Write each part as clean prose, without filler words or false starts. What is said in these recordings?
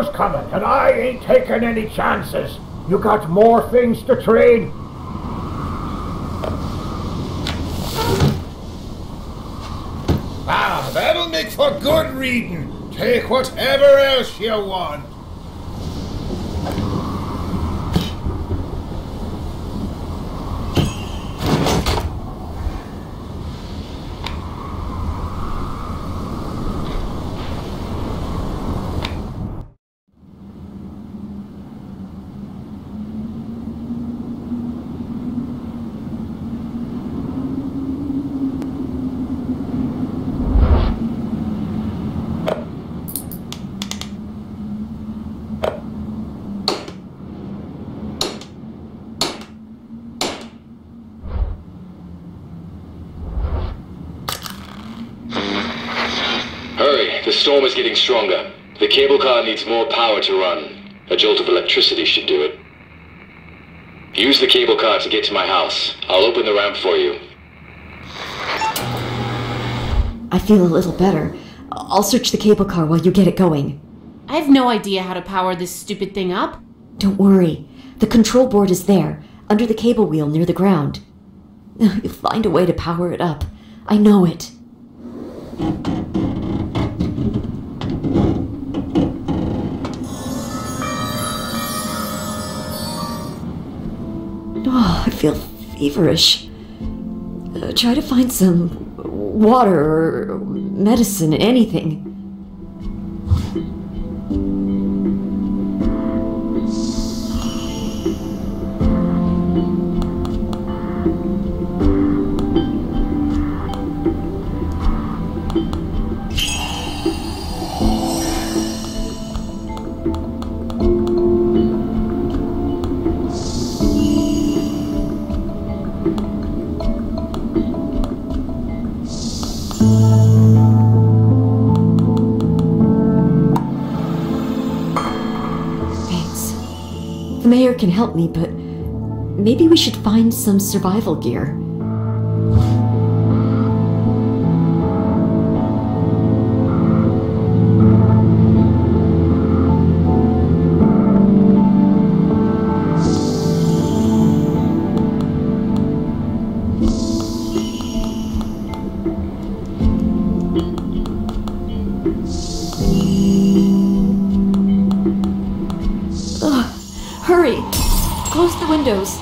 snow's coming, and I ain't taking any chances. You got more things to trade? Ah, that'll make for good reading. Take whatever else you want. Hurry, the storm is getting stronger. The cable car needs more power to run. A jolt of electricity should do it. Use the cable car to get to my house. I'll open the ramp for you. I feel a little better. I'll search the cable car while you get it going. I have no idea how to power this stupid thing up. Don't worry. The control board is there, under the cable wheel near the ground. You'll find a way to power it up. I know it. Oh, I feel feverish. Try to find some water or medicine, anything. The mayor can help me, but maybe we should find some survival gear. Hurry! Close the windows.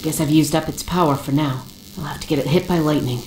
Guess I've used up its power for now. I'll have to get it hit by lightning.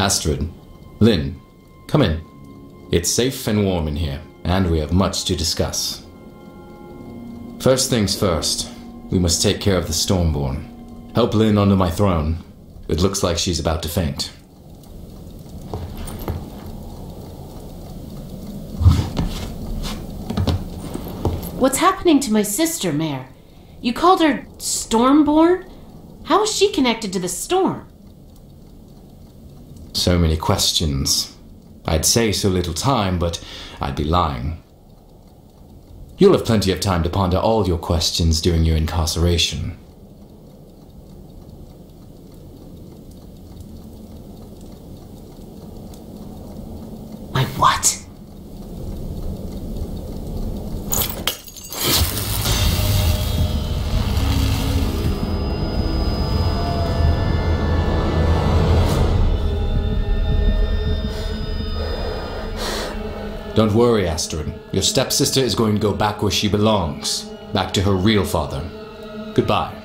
Astrid. Lynn, come in. It's safe and warm in here, and we have much to discuss. First things first, we must take care of the Stormborn. Help Lynn onto my throne. It looks like she's about to faint. What's happening to my sister, Mare? You called her Stormborn? How is she connected to the storm? So many questions. I'd say so little time, but I'd be lying. You'll have plenty of time to ponder all your questions during your incarceration. My what? Don't worry, Astrid. Your stepsister is going to go back where she belongs. Back to her real father. Goodbye.